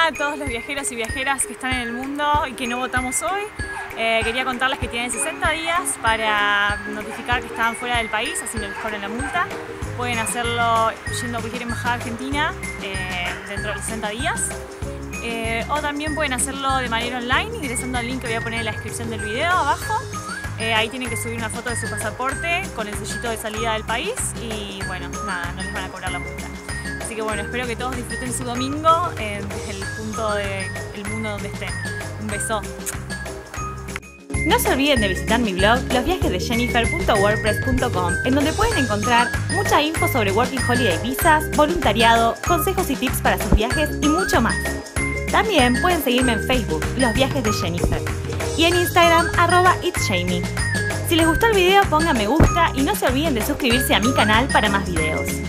Hola a todos los viajeros y viajeras que están en el mundo y que no votamos hoy. Quería contarles que tienen 60 días para notificar que estaban fuera del país, así no les cobran la multa. Pueden hacerlo yendo a cualquier embajada argentina dentro de los 60 días. O también pueden hacerlo de manera online ingresando al link que voy a poner en la descripción del video abajo. Ahí tienen que subir una foto de su pasaporte con el sellito de salida del país y bueno, nada, no les van a cobrar la multa. Así que bueno, espero que todos disfruten su domingo desde el punto del mundo donde estén. Un beso. No se olviden de visitar mi blog losviajesdejennifer.wordpress.com, en donde pueden encontrar mucha info sobre Working Holiday Visas, voluntariado, consejos y tips para sus viajes y mucho más. También pueden seguirme en Facebook, Los Viajes de Jennifer, y en Instagram, @itsjamie. Si les gustó el video, pongan me gusta y no se olviden de suscribirse a mi canal para más videos.